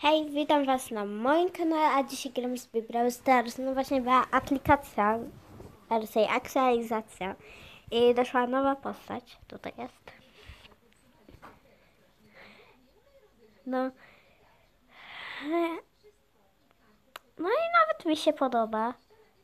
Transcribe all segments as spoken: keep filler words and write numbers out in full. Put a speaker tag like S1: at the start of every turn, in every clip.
S1: Hej, witam was na moim kanale, a dzisiaj gramy sobie Brawl Stars. No właśnie była aplikacja, raczej aktualizacja i doszła nowa postać, tutaj jest. No, no i nawet mi się podoba.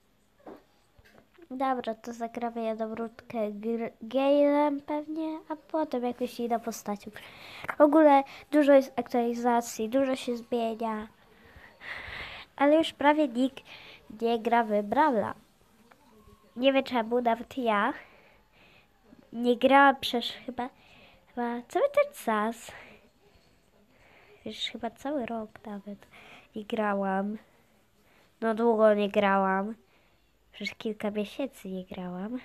S1: Dobra, to zagramy jedną rundkę Galem pewnie, a potem jakąś inną postacią. W ogóle dużo jest aktualizacji, dużo się zmienia. Ale już prawie nikt nie gra w Brawla. Nie wiem czemu, nawet ja nie grałam przez chyba, chyba cały ten czas. Już chyba cały rok nawet nie grałam. No długo nie grałam. Przez kilka miesięcy nie grałam.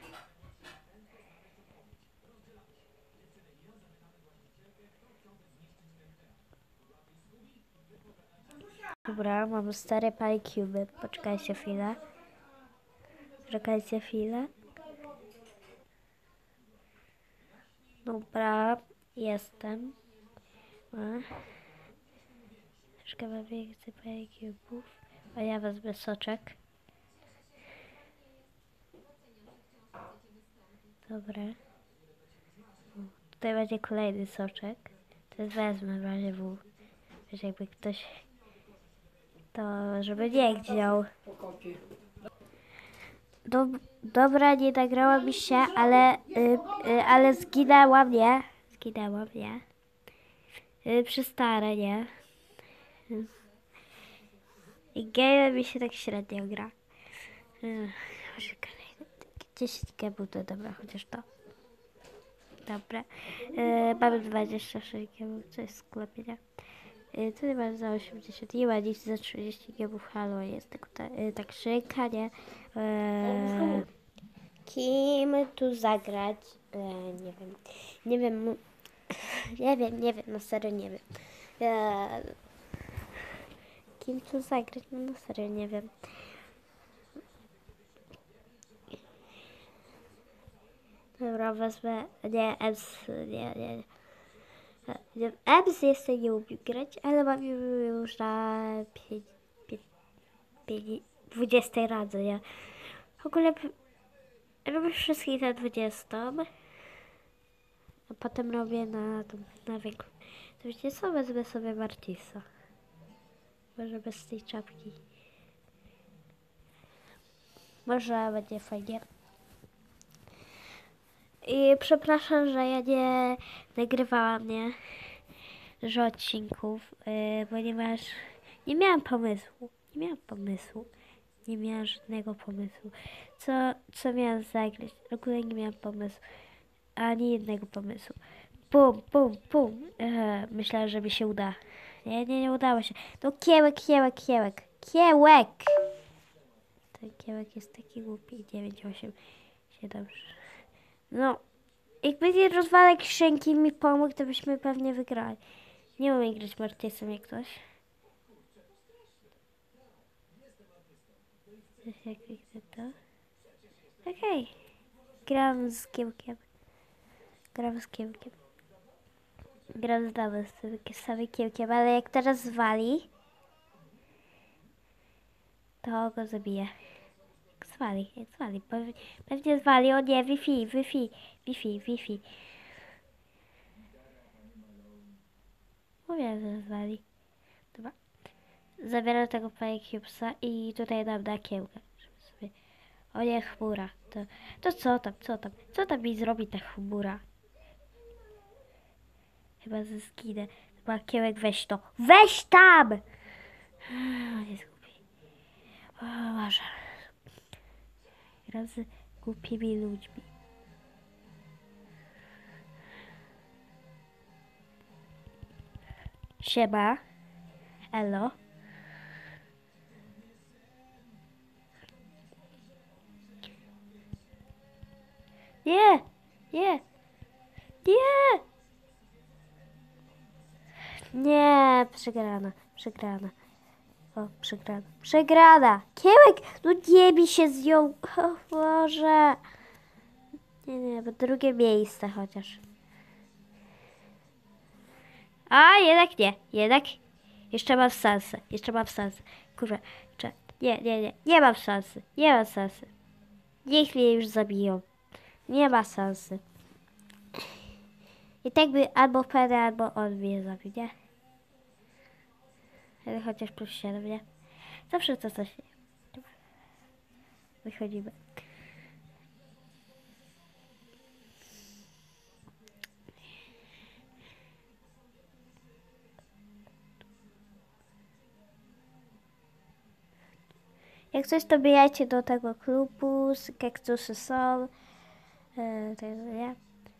S1: Dobra, mam stare Paycube. Poczekajcie chwilę. Czekajcie chwilę. Dobra, jestem. Troszkę mam więcej Paycube'ów. A ja wezmę soczek. Dobra. Tutaj będzie kolejny soczek. To jest wezmę w razie W. Wiesz, jakby ktoś... To żeby nie chciał. Do, dobra, nie nagrała mi się, ale, y, y, ale zginęła mnie. Zginęła mnie. Y, przy stare, nie? I game mi się tak średnio gra. Y, dziesięć gemów to dobra, chociaż to. Dobra. Y, mamy dwadzieścia sześć gemów, co jest w sklepie, nie? Y, tutaj mam za osiemdziesiąt, nie ma nic za trzydzieści gemów, halo, jest tylko ta, y, tak szynka, nie? Y, kim tu zagrać? E, nie wiem. Nie wiem. Nie wiem, nie wiem, na serio nie wiem. E, kim tu zagrać? No na serio nie wiem. Dobra, wezmę... Nie, Ems... Nie, nie, nie. Ems jeszcze nie umiem grać, ale mam już na dwudziestej radze, nie? W ogóle robię wszystkich na dwudziestą. A potem robię na, na wieku. To wiecie co? Wezmę sobie Martisa. Może bez tej czapki. Może będzie fajnie. I przepraszam, że ja nie nagrywałam, nie? Dużo odcinków, yy, ponieważ nie miałam pomysłu. Nie miałam pomysłu. Nie miałam żadnego pomysłu. Co, co miałam zagrać? W ogóle nie miałam pomysłu. Ani jednego pomysłu. Pum, pum, pum. Eee, myślałam, że mi się uda. Nie, nie, nie udało się. No kiełek, kiełek, kiełek. Kiełek! Ten kiełek jest taki głupi. dziewięć, osiem, siedem. No, jakby nie rozwalek szynki i mi pomógł, to byśmy pewnie wygrali. Nie umiem grać Mortisem jak ktoś. Jak widzę to. Okej. Okay. Gram z kiełkiem. Gram z kiełkiem. Gram z dawem z samym kiełkiem, ale jak teraz zwali, to go zabiję. Jak zwali, jak zwali. Pewnie, pewnie zwali. O nie, Wi-Fi, Wi-Fi, Wi-Fi, Wi-Fi. Mówię, że zwali. Dobra. Zabieram tego Paycubesa i tutaj dam na kiełkę. Sobie... O nie, chmura. To, to co tam, co tam? Co tam mi zrobi ta chmura? Chyba ze zginę. Chyba kiełek, weź to. Weź tam! O, jest głupi. O, Boże. Gram z głupimi ludźmi. Siema. Elo. Nie! Nie! Nie! Nie! Przegrana. Przegrana. O, przegrana. Przegrana! Kiełek! No nie mi się zjął. O Boże. Nie, nie, bo drugie miejsce chociaż. A, jednak nie. Jednak, Jeszcze mam szansę. Jeszcze mam szansę. Kurwa. Cze- Nie, nie, nie. Nie mam szansy. Nie mam szansy. Niech mnie już zabiją. Nie ma szansy. I tak by albo Penny, albo on mnie zabił, nie? Ale chociaż plus siedem, nie? Zawsze to coś. Wychodzimy. Jak coś, to bijajcie do tego klubu, kaktusy są. Yy, to jest, nie?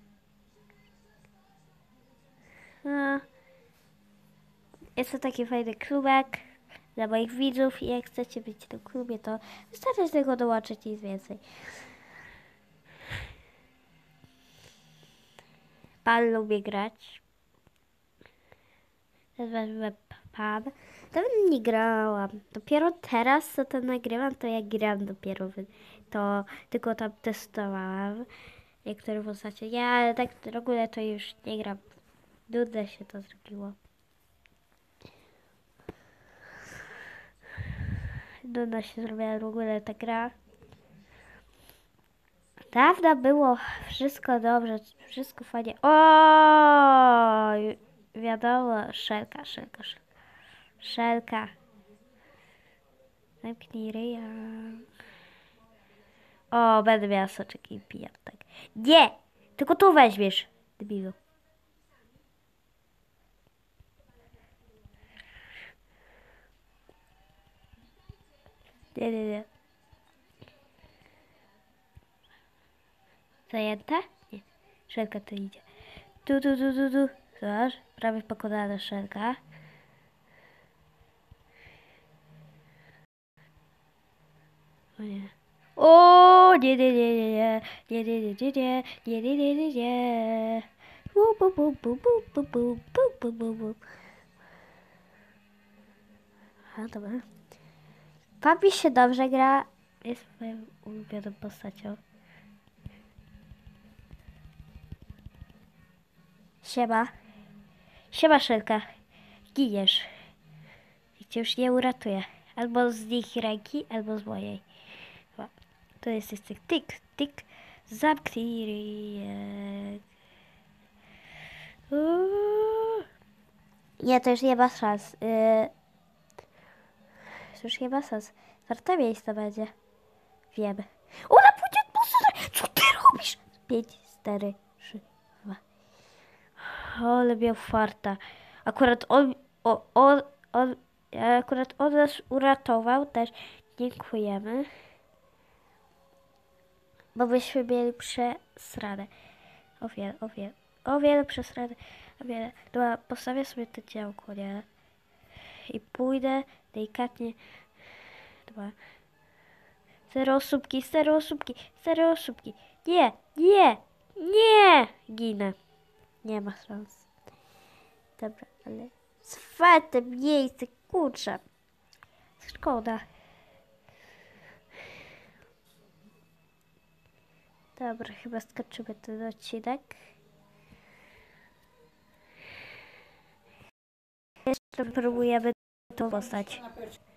S1: No. Jest to taki fajny klubek dla moich widzów i jak chcecie być w tym klubie, to wystarczy tylko dołączyć, nic więcej. Pan lubi grać. Teraz wezmę pub. Dawno nie grałam. Dopiero teraz, co to nagrywam, to ja gram dopiero. To tylko tam testowałam niektóre postacie. Ja tak w ogóle to już nie gram. Nudne się to zrobiło. Nudna się zrobiła w ogóle ta gra. Dawno było wszystko dobrze, wszystko fajnie. O, wiadomo, szelka, szelka, szelka. Szelka. Zamknij ryja. O, będę miała soczek i pijam, tak. Nie! Tylko tu weźmiesz, debilu. Nie, nie, nie. Zajęte? Nie. Szelka to idzie. Tu, tu, tu, tu, tu. Zobacz, prawie pokonana szelka. O nie. O, nie, nie, nie, nie, nie, nie, nie, nie, nie, nie, nie, nie, nie, nie. Bu, bu, bu, bu, bu, bu, bu, bu, bu, bu, bu. A, dobra. Papi się dobrze gra. Jest moją ulubioną postacią. Siema. Siema, Szelka. Giniesz. I cię już nie uratuję. Albo z ich ręki, albo z mojej. Chyba. To jest jest tik, tik, tik. Zamknij ryjek. Uuu. Nie, to już nie ma szans. Yy... To już nie ma szans. Czwarte miejsce będzie. Wiem. Ona pójdzie po sobie. Co ty robisz? Pięć, cztery, trzy, dwa. Ale miał farta. Akurat on, o, on, on, akurat on nas uratował też. Dziękujemy. Bo byśmy mieli przesrane. O wiele, o wiele, o wiele przesrane. O wiele. Dobra, postawię sobie to działko, nie? I pójdę delikatnie. Dobra. Zero osóbki, zero osóbki, zero osóbki. Nie, nie, nie! Ginę. Nie ma szans. Dobra, ale czwarte miejsce, kurczę. Szkoda. Dobra, chyba skoczymy ten odcinek. Jeszcze próbujemy to postać.